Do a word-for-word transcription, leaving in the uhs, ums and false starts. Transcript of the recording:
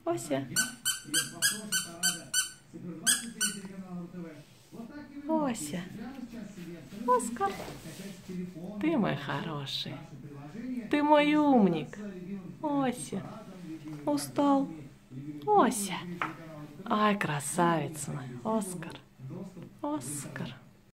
Ося. Ося. Оскар. Ты мой хороший. Ты мой умник. Ося. Устал. Ося. Ай, красавица мой. Оскар. Оскар.